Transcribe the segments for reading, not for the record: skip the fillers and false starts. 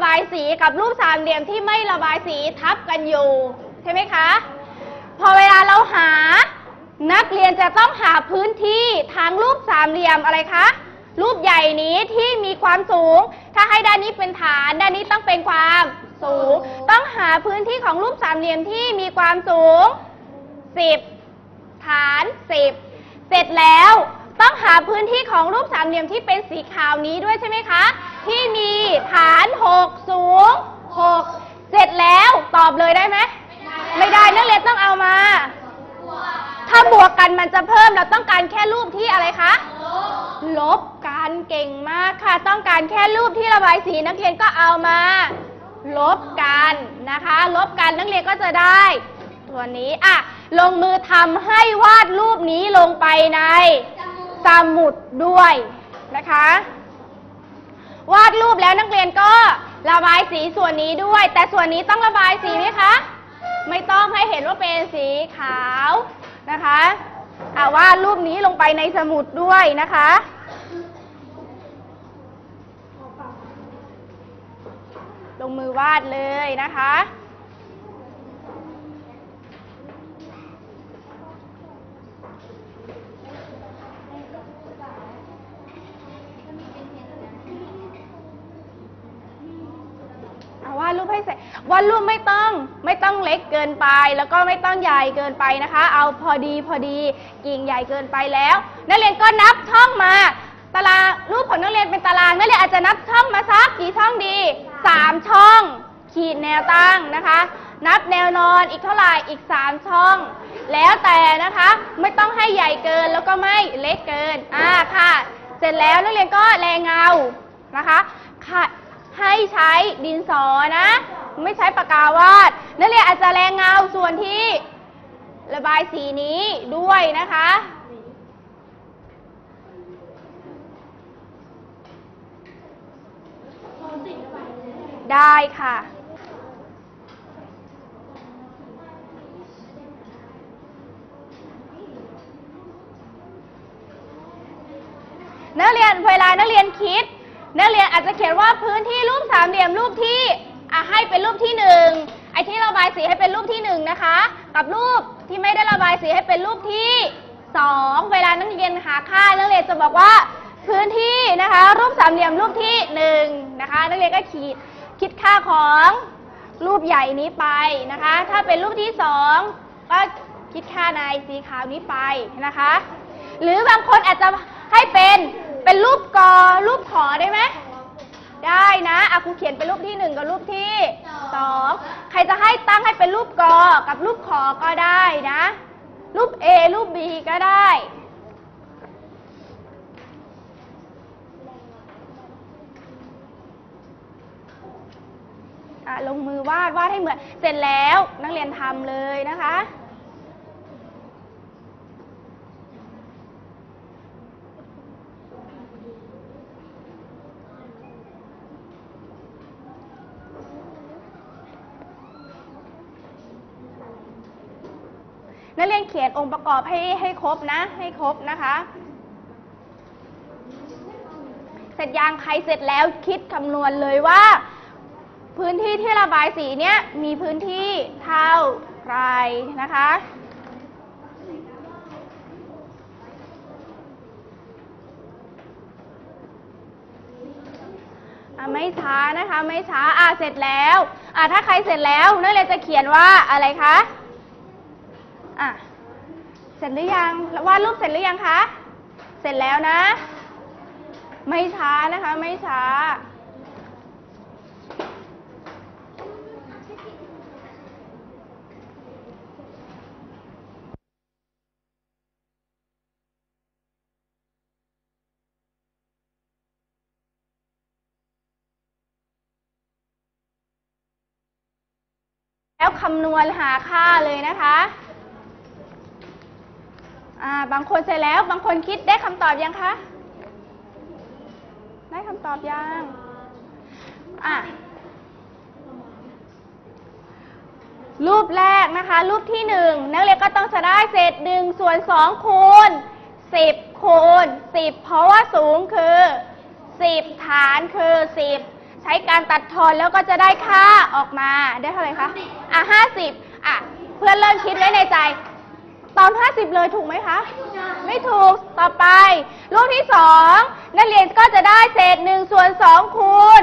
ายสีกับรูปสามเหลี่ยมที่ไม่ระบายสีทับกันอยู่ใช่ไหมคะพอเวลาเราหานักเรียนจะต้องหาพื้นที่ทางรูปสามเหลี่ยมอะไรคะรูปใหญ่นี้ที่มีความสูงถ้าให้ด้านนี้เป็นฐานด้านนี้ต้องเป็นความสูงต้องหาพื้นที่ของรูปสามเหลี่ยมที่มีความสูง10ฐาน10เสร็จแล้วต้องหาพื้นที่ของรูปสามเหลี่ยมที่เป็นสีขาวนี้ด้วยใช่ไหมคะที่มีฐาน6สูง6เสร็จแล้วตอบเลยได้ไหมไม่ได้นักเรียนต้องเอามาถ้าบวกกันมันจะเพิ่มเราต้องการแค่รูปที่อะไรคะลบกันเก่งมากค่ะต้องการแค่รูปที่ระบายสีนักเรียนก็เอามาลบกันนะคะลบกันนักเรียนก็จะได้ตัวนี้ลงมือทำให้วาดรูปนี้ลงไปในสมุดด้วยนะคะวาดรูปแล้วนักเรียนก็ระบายสีส่วนนี้ด้วยแต่ส่วนนี้ต้องระบายสีไหมคะไม่ต้องให้เห็นว่าเป็นสีขาวนะคะวาดรูปนี้ลงไปในสมุดด้วยนะคะลงมือวาดเลยนะคะวาดรูปให้เสร็จวาดรูปไม่ต้องเล็กเกินไปแล้วก็ไม่ต้องใหญ่เกินไปนะคะเอาพอดีกิ่งใหญ่เกินไปแล้วนักเรียนก็นับช่องมาตารางรูปของนักเรียนเป็นตารางนักเรียนอาจจะนับช่องมาสักกี่ช่องดี3ช่องขีดแนวตั้งนะคะนับแนวนอนอีกเท่าไหร่อีก3ช่องแล้วแต่นะคะไม่ต้องให้ใหญ่เกินแล้วก็ไม่เล็กเกินค่ะเสร็จแล้วนักเรียนก็แรงเงานะคะให้ใช้ดินสอนะไม่ใช้ปากกาวาดนักเรียนอาจจะแรงเงาส่วนที่ระบายสีนี้ด้วยนะคะได้ค่ะนักเรียนเวลานักเรียนคิดนักเรียนอาจจะเขียนว่าพื้นที่รูปสามเหลี่ยมรูปที่ให้เป็นรูปที่1ไอ้ที่ระบายสีให้เป็นรูปที่1นะคะกับรูปที่ไม่ได้ระบายสีให้เป็นรูปที่2เวลานักเรียนหาค่านักเรียนจะบอกว่าพื้นที่นะคะรูปสามเหลี่ยมรูปที่1นะคะนักเรียนก็คิดค่าของรูปใหญ่นี้ไปนะคะถ้าเป็นรูปที่2ก็คิดค่าในสีขาวนี้ไปนะคะหรือบางคนอาจจะให้เป็นรูปกอรูปขอได้ไหมได้นะครูเขียนเป็นรูปที่1กับรูปที่2ใครจะให้ตั้งให้เป็นรูปกอกับรูปขอก็ได้นะรูป A รูป B ก็ได้ลงมือวาดให้เหมือนเสร็จแล้วนักเรียนทำเลยนะคะนักเรียนเขียนองค์ประกอบให้ครบนะให้ครบนะคะเสร็จยังใครเสร็จแล้วคิดคำนวณเลยว่าพื้นที่ที่ระบายสีเนี้ยมีพื้นที่เท่าไรนะคะไม่ช้านะคะไม่ช้าเสร็จแล้วถ้าใครเสร็จแล้วนักเรียนจะเขียนว่าอะไรคะเสร็จหรือยังวาดรูปเสร็จหรือยังคะเสร็จแล้วนะไม่ช้านะคะไม่ช้าแล้วคำนวณหาค่าเลยนะคะบางคนเสร็จแล้วบางคนคิดได้คำตอบยังคะได้คำตอบยังรูปแรกนะคะรูปที่1นักเรียนก็ต้องจะได้เศษ1ส่วน2คูณ10คูณ10เพราะว่าสูงคือ10ฐานคือ10 ใช้การตัดทอนแล้วก็จะได้ค่าออกมาได้เท่าไหร่คะ50เพื่อนเริ่มคิดไว้ในใจตอน50เลยถูกไหมคะไม่ถูกต่อไปรูปที่2นักเรียนก็จะได้เศษ1ส่วน2คูณ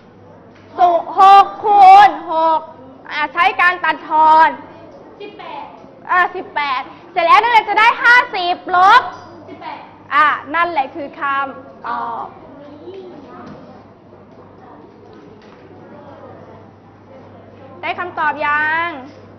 6คูณ6ใช้การตัดทอน18เสร็จแล้วนักเรียนจะได้50ลบ18นั่นแหละคือคำตอบได้คำตอบยัง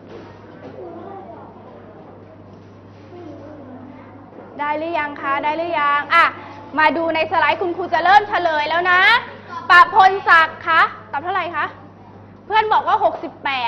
ได้หรือยังคะได้หรือยังมาดูในสไลด์คุณครูจะเริ่มเฉลยแล้วนะปะพลศักดิ์คะตอบเท่าไหร่คะเพื่อนบอกว่า68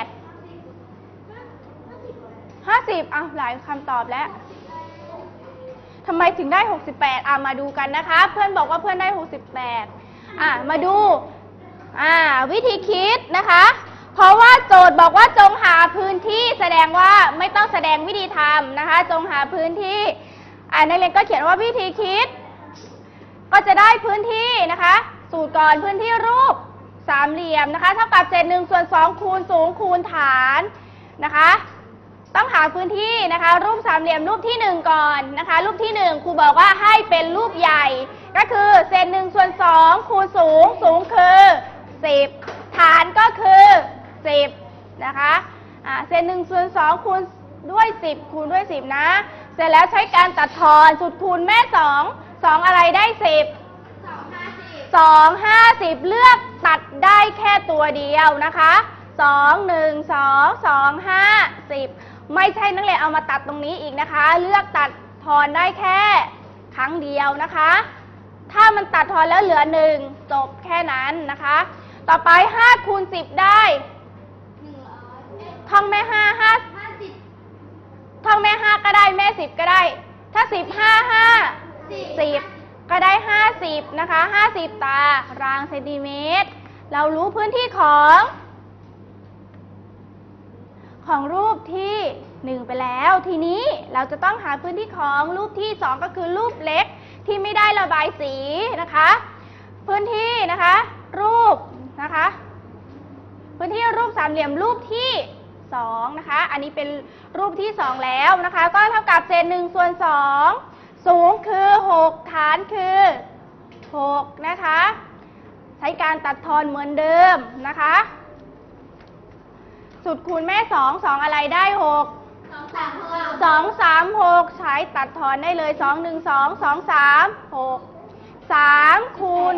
50หลายคำตอบแล้วทำไมถึงได้68มาดูกันนะคะเพื่อนบอกว่าเพื่อนได้68มาดูวิธีคิดนะคะเพราะว่าโจทย์บอกว่าจงหาพื้นที่แสดงว่าไม่ต้องแสดงวิธีทำนะคะจงหาพื้นที่นักเรียนก็เขียนว่าวิธีคิดก็จะได้พื้นที่นะคะสูตรก่อนพื้นที่รูปสามเหลี่ยมนะคะเท่ากับเศษ1ส่วน2คูณสูงคูณฐานนะคะต้องหาพื้นที่นะคะรูปสามเหลี่ยมรูปที่1ก่อนนะคะรูปที่1ครูบอกว่าให้เป็นรูปใหญ่ก็คือเศษ1ส่วน2คูณสูงคือ10ฐานก็คือ10นะคะเศษ1ส่วน2คูณด้วย10คูณด้วย10นะเสร็จแล้วใช้การตัดทอนสูตรคูณแม่2อะไรได้10 250เลือกตัดได้แค่ตัวเดียวนะคะ2 1 2 2 5 10ไม่ใช่นักเรียนเอามาตัดตรงนี้อีกนะคะเลือกตัดทอนได้แค่ครั้งเดียวนะคะถ้ามันตัดทอนแล้วเหลือ1จบแค่นั้นนะคะต่อไป5คูณ10ได้ท่องแม่ท่องแม่5ก็ได้แม่10ก็ได้ถ้า10ก็ได้50นะคะ50ตารางเซนติเมตรเรารู้พื้นที่ของรูปที่1ไปแล้วทีนี้เราจะต้องหาพื้นที่ของรูปที่2ก็คือรูปเล็กที่ไม่ได้ระบายสีนะคะพื้นที่นะคะรูปนะคะพื้นที่รูปสามเหลี่ยมรูปที่2นะคะอันนี้เป็นรูปที่2แล้วนะคะก็เท่ากับเศษ1ส่วน2สูงคือ6ฐานคือ6นะคะใช้การตัดทอนเหมือนเดิมนะคะสูตรคูณแม่2อะไรได้6 2 3 6ใช้ตัดทอนได้เลย2 1 2 2 3 6 3คูณ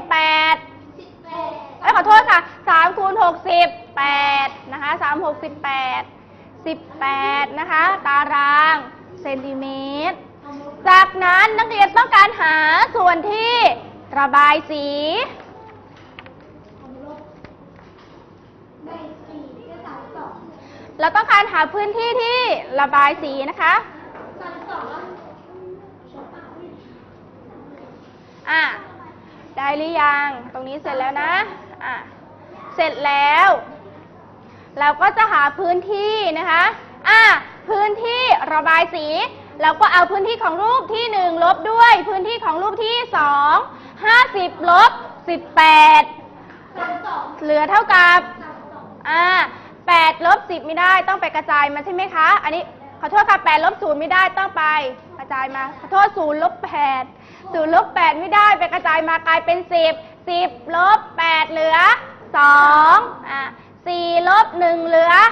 8ขอโทษค่ะ3คูณ6 18นะคะ3 6 18นะคะตารางเซนติเมตรจากนั้นนักเรียนต้องการหาส่วนที่ระบายสีเราต้องการหาพื้นที่ที่ระบายสีนะคะได้หรือยังตรงนี้เสร็จแล้วนะเสร็จแล้วเราก็จะหาพื้นที่นะคะพื้นที่ระบายสีเราก็เอาพื้นที่ของรูปที่1ลบด้วยพื้นที่ของรูปที่2 50ลบ18เหลือเท่ากับ8ลบ10ไม่ได้ต้องไปกระจายมาใช่ไหมคะอันนี้ขอโทษค่ะ8ลบ0ไม่ได้ต้องไปกระจายมาขอโทษ0ลบ8 0ลบ8ไม่ได้ไปกระจายมากลายเป็น10ลบ8เหลือ2 4ลบ1เหลือ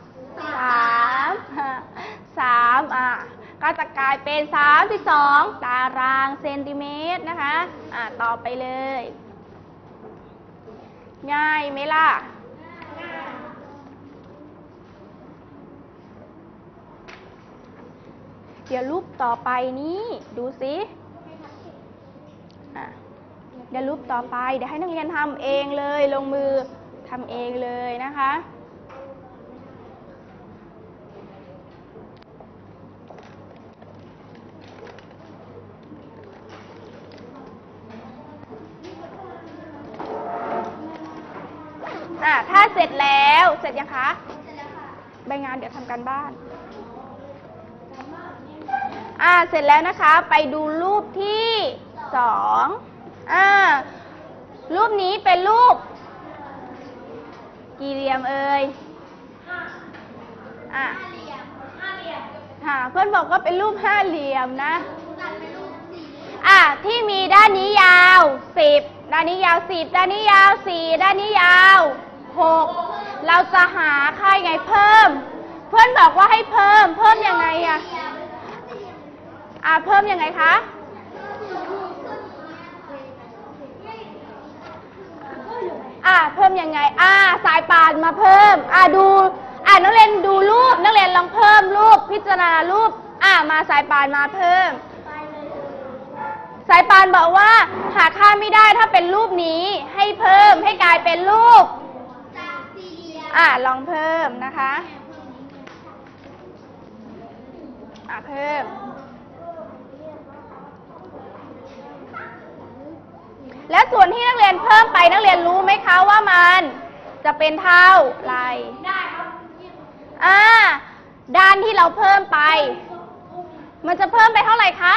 3ก็จะกลายเป็น32ตารางเซนติเมตรนะคะต่อไปเลยง่ายไหมล่ะเดี๋ยวรูปต่อไปนี้ดูสิเดี๋ยวรูปต่อไปเดี๋ยวให้นักเรียนทำเองเลยลงมือทำเองเลยนะคะถ้าเสร็จแล้วเสร็จยังคะเสร็จแล้วค่ะใบงานเดี๋ยวทำการบ้านเสร็จแล้วนะคะไปดูรูปที่2รูปนี้เป็นรูปกี่เหลี่ยมเอ่ยอ่ะเพื่อนบอกว่าเป็นรูปห้าเหลี่ยมนะที่มีด้านนี้ยาว10ด้านนี้ยาว10ด้านนี้ยาว4ด้านนี้ยาว6เราจะหาค่าไงเพิ่มเพื่อนบอกว่าให้เพิ่มยังไงเพิ่มยังไงคะเพิ่มยังไงสายป่านมาเพิ่มดูนักเรียนดูรูปนักเรียนลองเพิ่มรูปพิจารณารูปมาสายป่านมาเพิ่มสายป่านบอกว่าหาค่าไม่ได้ถ้าเป็นรูปนี้ให้เพิ่มให้กลายเป็นรูปลองเพิ่มนะคะเพิ่มและส่วนที่นักเรียนเพิ่มไปนักเรียนรู้ไหมคะว่ามันจะเป็นเท่าไรได้ครับด้านที่เราเพิ่มไปมันจะเพิ่มไปเท่าไหร่คะ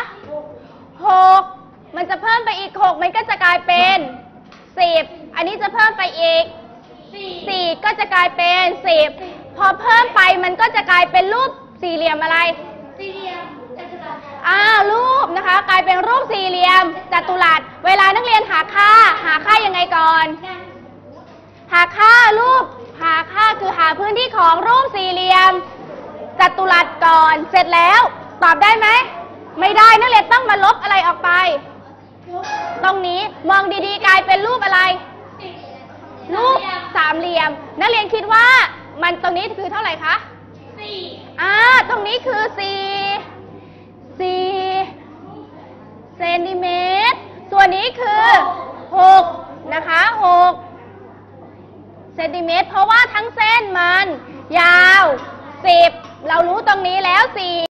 6มันจะเพิ่มไปอีก6มันก็จะกลายเป็น10อันนี้จะเพิ่มไปอีก4ก็จะกลายเป็น10พอเพิ่มไปมันก็จะกลายเป็นรูปสี่เหลี่ยมอะไรสี่เหลี่ยมจัตุรัสรูปนะคะกลายเป็นรูปสี่เหลี่ยมจัตุรัสเวลานักเรียนหาค่ายังไงก่อนหาค่าคือหาพื้นที่ของรูปสี่เหลี่ยมจัตุรัสก่อนเสร็จแล้วตอบได้ไหมไม่ได้นักเรียนต้องมาลบอะไรออกไปตรงนี้มองดีๆกลายเป็นรูปอะไรรูปสามเหลี่ยมนักเรียนคิดว่ามันตรงนี้คือเท่าไหร่คะ4ตรงนี้คือ4เซนติเมตรส่วนนี้คือ6นะคะ6เซนติเมตรเพราะว่าทั้งเส้นมันยาว10เรารู้ตรงนี้แล้ว4